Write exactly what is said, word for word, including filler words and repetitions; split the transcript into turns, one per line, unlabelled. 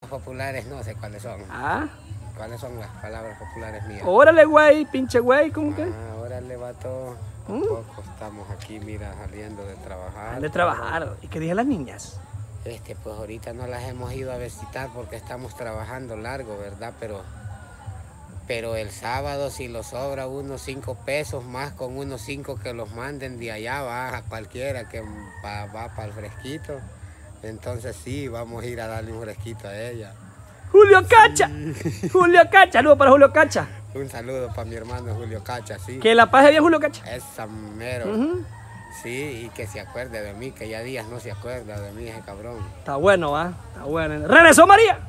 Populares no sé cuáles son.
Ah.
¿Cuáles son las palabras populares mías?
Órale, güey, pinche güey, ¿cómo que?
Ah, órale, vato.
¿Mm?
Tampoco estamos aquí, mira, saliendo de trabajar.
Han de trabajar. ¿Y qué dije las niñas?
Este, pues ahorita no las hemos ido a visitar porque estamos trabajando largo, ¿verdad? Pero, pero el sábado si los sobra unos cinco pesos más con unos cinco que los manden de allá, va a cualquiera que va, va para el fresquito. Entonces sí, vamos a ir a darle un fresquito a ella.
Julio Cacha. Sí. Julio Cacha, saludos para Julio Cacha.
Un saludo para mi hermano Julio Cacha, sí.
Que la paz bien Julio Cacha.
Es mero. Uh-huh. Sí, y que se acuerde de mí, que ya días no se acuerda de mí ese cabrón.
Está bueno, va. Está bueno. Regresó María.